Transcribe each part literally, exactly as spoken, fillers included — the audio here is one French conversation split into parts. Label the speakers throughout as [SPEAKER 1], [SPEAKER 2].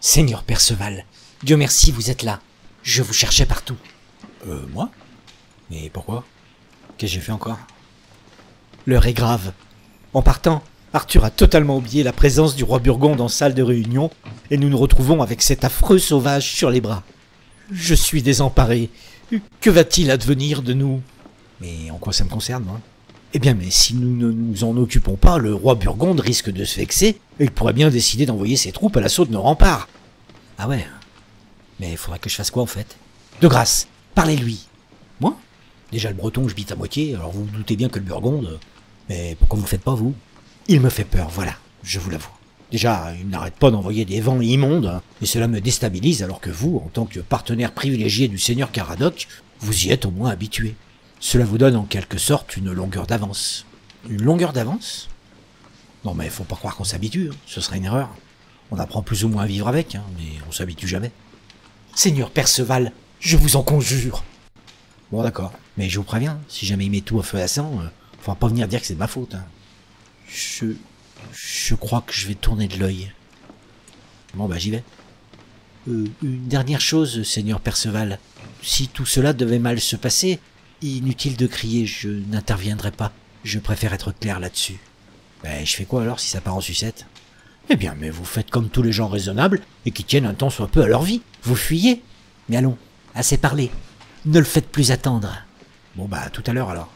[SPEAKER 1] Seigneur Perceval, Dieu merci, vous êtes là. Je vous cherchais partout.
[SPEAKER 2] Euh, moi? Mais pourquoi? Qu'est-ce que j'ai fait encore?
[SPEAKER 1] L'heure est grave. En partant, Arthur a totalement oublié la présence du roi Burgonde en salle de réunion, et nous nous retrouvons avec cet affreux sauvage sur les bras. Je suis désemparé. Que va-t-il advenir de nous?
[SPEAKER 2] Mais en quoi ça me concerne, moi?
[SPEAKER 1] Eh bien, mais si nous ne nous en occupons pas, le roi Burgonde risque de se vexer, et il pourrait bien décider d'envoyer ses troupes à l'assaut de nos remparts.
[SPEAKER 2] Ah ouais? Mais il faudrait que je fasse quoi, en fait?
[SPEAKER 1] De grâce, parlez-lui.
[SPEAKER 2] Moi? Déjà, le breton, je bite à moitié, alors vous vous doutez bien que le Burgonde... Mais pourquoi vous le faites pas, vous?
[SPEAKER 1] Il me fait peur, voilà, je vous l'avoue. Déjà, il n'arrête pas d'envoyer des vents immondes, et cela me déstabilise, alors que vous, en tant que partenaire privilégié du seigneur Caradoc, vous y êtes au moins habitué. Cela vous donne en quelque sorte une longueur d'avance.
[SPEAKER 2] Une longueur d'avance? Non mais faut pas croire qu'on s'habitue, hein. Ce serait une erreur. On apprend plus ou moins à vivre avec, hein, mais on s'habitue jamais.
[SPEAKER 1] Seigneur Perceval, je vous en conjure.
[SPEAKER 2] Bon d'accord, mais je vous préviens, si jamais il met tout au feu à sang, euh, faudra pas venir dire que c'est de ma faute. Hein.
[SPEAKER 1] Je... je crois que je vais tourner de l'œil.
[SPEAKER 2] Bon bah j'y vais.
[SPEAKER 1] Euh, une dernière chose, Seigneur Perceval. Si tout cela devait mal se passer, inutile de crier, je n'interviendrai pas. Je préfère être clair là-dessus.
[SPEAKER 2] Ben je fais quoi alors si ça part en sucette?
[SPEAKER 1] Eh bien, mais vous faites comme tous les gens raisonnables et qui tiennent un temps soit peu à leur vie. Vous fuyez. Mais allons, assez parlé. Ne le faites plus attendre.
[SPEAKER 2] Bon bah tout à l'heure alors.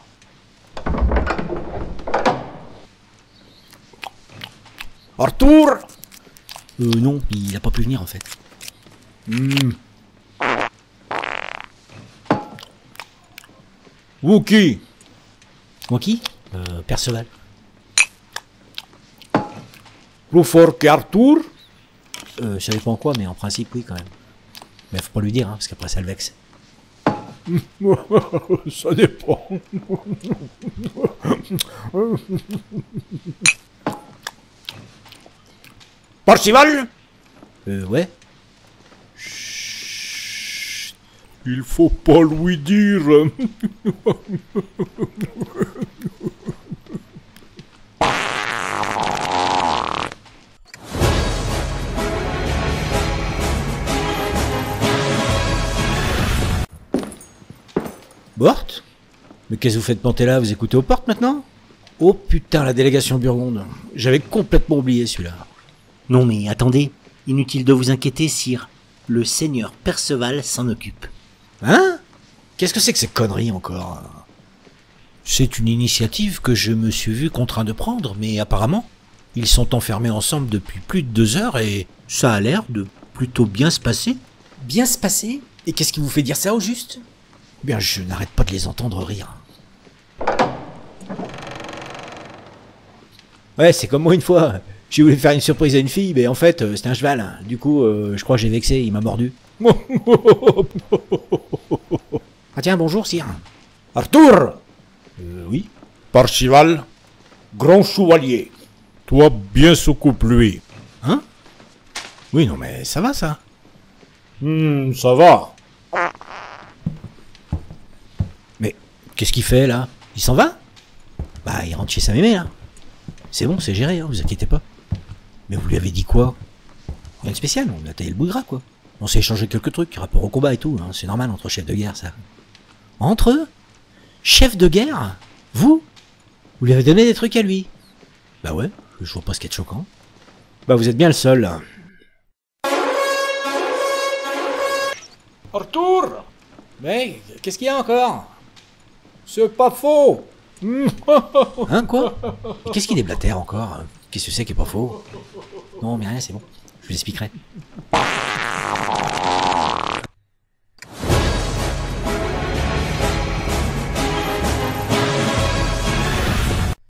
[SPEAKER 2] Arthur!
[SPEAKER 1] Euh non, il a pas pu venir en fait.
[SPEAKER 2] Hmm. Wookie!
[SPEAKER 1] Moi qui? Euh, Perceval.
[SPEAKER 2] Plus fort qu'Arthur?
[SPEAKER 1] Euh, je savais pas en quoi, mais en principe oui quand même. Mais faut pas lui dire, hein, parce qu'après ça le vexe.
[SPEAKER 2] Ça dépend. Perceval?
[SPEAKER 1] Euh, ouais.
[SPEAKER 2] Chut. Il faut pas lui dire.
[SPEAKER 1] Porte? Mais qu'est-ce que vous faites planter là? Vous écoutez aux portes maintenant? Oh putain, la délégation Burgonde. J'avais complètement oublié celui-là.
[SPEAKER 3] Non mais attendez, inutile de vous inquiéter, sire. Le seigneur Perceval s'en occupe.
[SPEAKER 1] Hein? Qu'est-ce que c'est que ces conneries encore? C'est une initiative que je me suis vu contraint de prendre, mais apparemment, ils sont enfermés ensemble depuis plus de deux heures et
[SPEAKER 3] Ça a l'air de plutôt bien se passer.
[SPEAKER 1] bien se passer? Et qu'est-ce qui vous fait dire ça au juste?
[SPEAKER 2] Bien, je n'arrête pas de les entendre rire.
[SPEAKER 1] Ouais, c'est comme moi une fois. J'ai voulu faire une surprise à une fille, mais en fait, euh, c'était un cheval. Du coup, euh, je crois que j'ai vexé, il m'a mordu. Ah tiens, bonjour, sire.
[SPEAKER 2] Arthur!
[SPEAKER 1] Euh, oui.
[SPEAKER 2] Perceval, grand chevalier. Toi, bien s'occupe lui.
[SPEAKER 1] Hein? Oui, non, mais ça va, ça.
[SPEAKER 2] Hmm, ça va.
[SPEAKER 1] Mais qu'est-ce qu'il fait, là? Il s'en va? Bah, il rentre chez sa mémé, là. C'est bon, c'est géré, hein, vous inquiétez pas. Mais vous lui avez dit quoi? Rien de spécial, on a taillé le bout de gras, quoi. On s'est échangé quelques trucs, rapport au combat et tout, hein, c'est normal entre chefs de guerre, ça. Entre eux? Chef de guerre? Vous? Vous lui avez donné des trucs à lui? Bah ouais, je vois pas ce qu'il y a de choquant. Bah vous êtes bien le seul, là.
[SPEAKER 2] Arthur!
[SPEAKER 1] Mais, qu'est-ce qu'il y a encore?
[SPEAKER 2] C'est pas faux!
[SPEAKER 1] Hein, quoi? Et qu'est-ce qu'il déblatère encore? Qu'est-ce que c'est qui est pas faux? Non, mais rien, c'est bon. Je vous expliquerai.